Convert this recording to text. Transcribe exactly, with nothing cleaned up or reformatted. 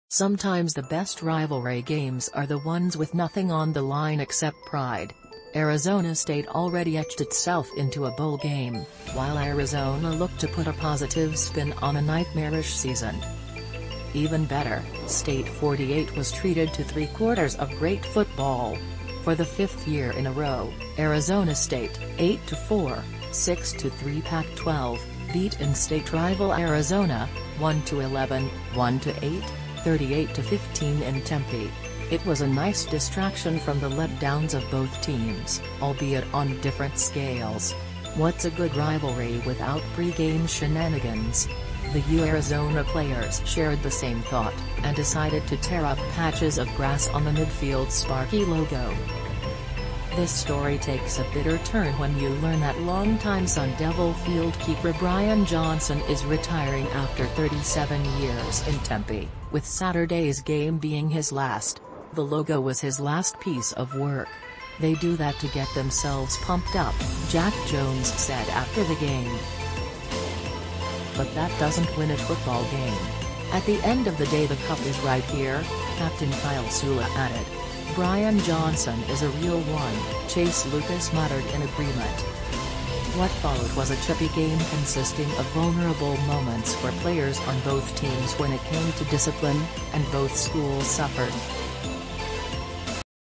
Sometimes the best rivalry games are the ones with nothing on the line except pride. Arizona State already etched itself into a bowl game, while Arizona looked to put a positive spin on a nightmarish season. Even better, State forty-eight was treated to three quarters of great football. For the fifth year in a row, Arizona State, eight to four, six to three Pac twelve, beat in-state rival Arizona, one to eleven, one to eight, thirty-eight to fifteen in Tempe. It was a nice distraction from the letdowns of both teams, albeit on different scales. What's a good rivalry without pregame shenanigans? The UArizona players shared the same thought, and decided to tear up patches of grass on the midfield Sparky logo. This story takes a bitter turn when you learn that longtime Sun Devil field keeper Brian Johnson is retiring after thirty-seven years in Tempe, with Saturday's game being his last. The logo was his last piece of work. They do that to get themselves pumped up, Jack Jones said after the game. But that doesn't win a football game. At the end of the day the cup is right here, Captain Kyle Soelle added. Brian Johnson is a real one, Chase Lucas muttered in agreement. What followed was a chippy game consisting of vulnerable moments for players on both teams when it came to discipline, and both schools suffered.